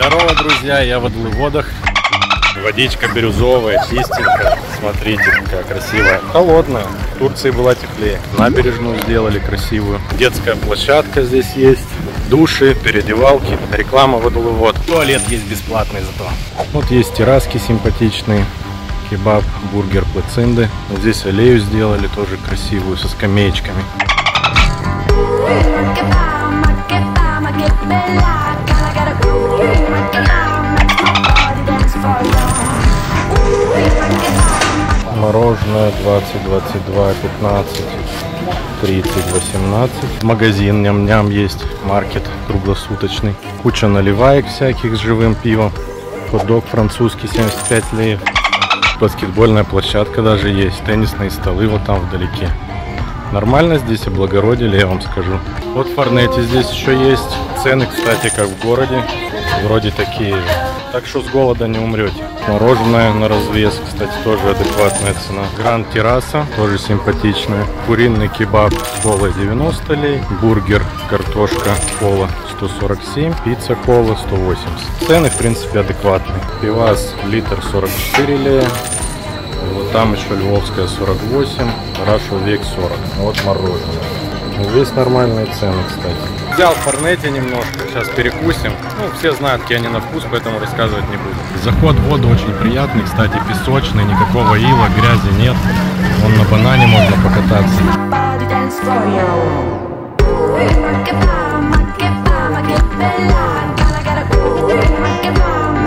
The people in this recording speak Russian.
Здорово, друзья, я в Адлыводах. Водичка бирюзовая, чистенькая. Смотрите, какая красивая. Холодная. В Турции была теплее. Набережную сделали красивую. Детская площадка здесь есть. Души, переодевалки. Реклама в Адлывод. Туалет есть бесплатный зато. Вот есть терраски симпатичные. Кебаб, бургер, плацинды. Вот здесь аллею сделали тоже красивую, со скамеечками. Мороженое 20, 22, 15, 30, 18. Магазин ням-ням есть, маркет круглосуточный. Куча наливаек всяких с живым пивом. Хот-дог французский 75 леев. Баскетбольная площадка даже есть. Теннисные столы вот там вдалеке. Нормально здесь облагородили, я вам скажу. Вот в Форнете здесь еще есть. Цены, кстати, как в городе. Вроде такие же. Так что с голода не умрете. Мороженое на развес, кстати, тоже адекватная цена. Гранд терраса, тоже симпатичная. Куриный кебаб с колой 90 лей. Бургер, картошка, кола 147. Пицца, кола 180. Цены, в принципе, адекватные. Пивас литр 44 лея. Вот там еще львовская 48. Рашел век 40. Вот мороженое. Здесь нормальные цены, кстати. Взял в Форнете немножко, сейчас перекусим. Ну, все знают, какие они на вкус, поэтому рассказывать не буду. Заход в воду очень приятный, кстати, песочный, никакого ила, грязи нет. Вон на банане можно покататься.